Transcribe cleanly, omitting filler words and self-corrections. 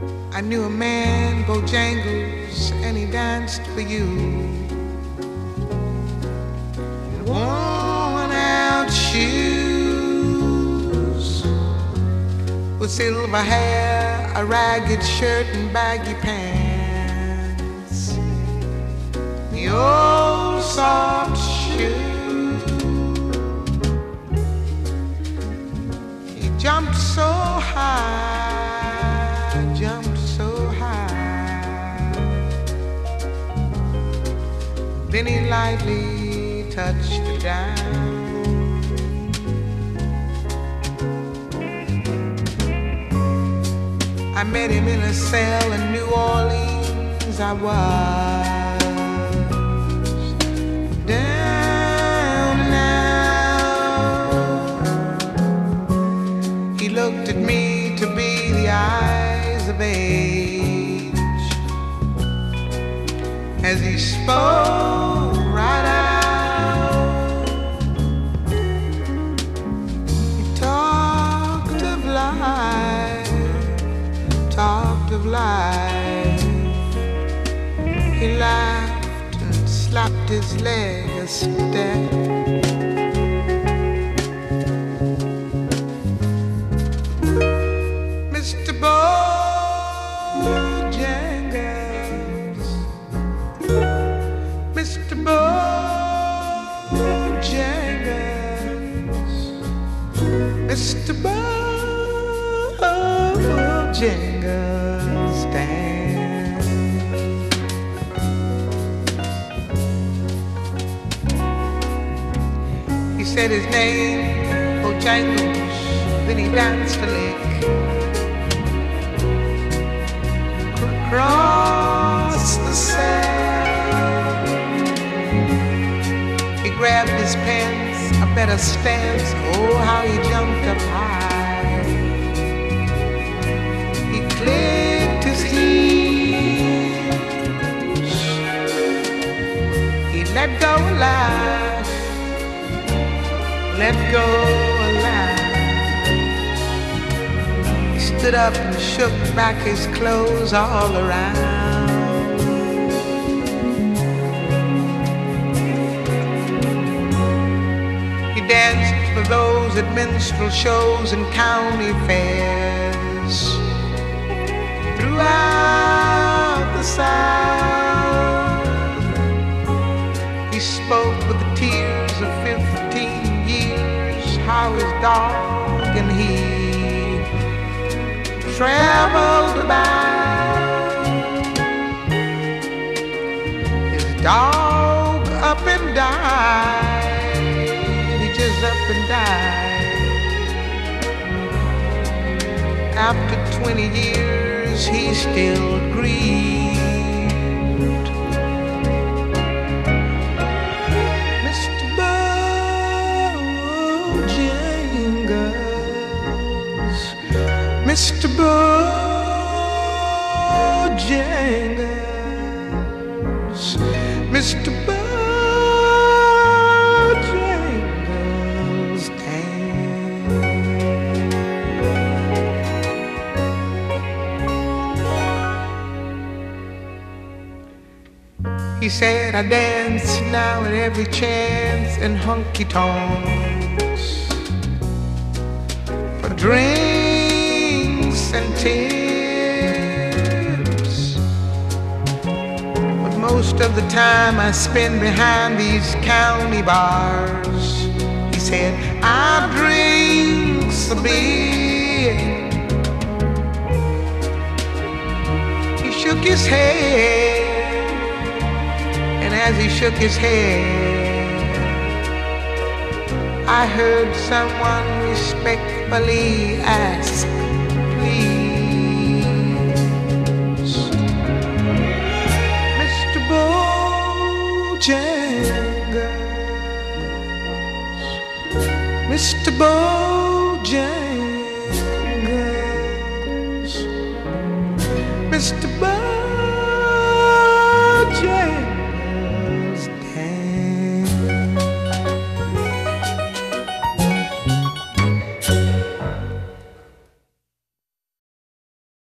I knew a man, Bojangles, and he danced for you. Worn out shoes with silver hair, a ragged shirt and baggy pants. The old soft shoe. He jumped so high, jumped so high. Then he lightly touched it down. I met him in a cell in New Orleans. I was down now. He looked at me to be the eyes of age as he spoke right out. He talked of life, talked of life. He laughed and slapped his leg a step. Mr. Bojangles, Mr. Bojangles, Mr. Bojangles, stand. He said his name, Bojangles, then he danced a lick. Across the sand, he grabbed his pants, a better stance. Oh, how he jumped up high. He clicked his heels. He let go a laugh, let go a laugh. Stood up and shook back his clothes all around. He danced for those at minstrel shows and county fairs throughout the South. He spoke with the tears of 15 years, how his dog and he traveled about. His dog up and died. He just up and died. After 20 years, he still grieved. Mr. Bojangles, Mr. Bojangles, Mr. Bojangles, stand. He said, I dance now at every chance in honky-tonks for drinks and tips, but most of the time I spend behind these county bars. He said, I drink some beer. He shook his head, and as he shook his head, I heard someone respectfully ask, please, Mr. Bojangles, Mr. Bojangles, Mr. Bojangles.